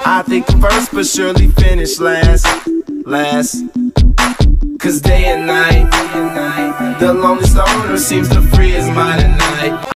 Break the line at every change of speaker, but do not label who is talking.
I think I'm first but surely finish last. Cause day and night, the longest owner seems to free his mind at night.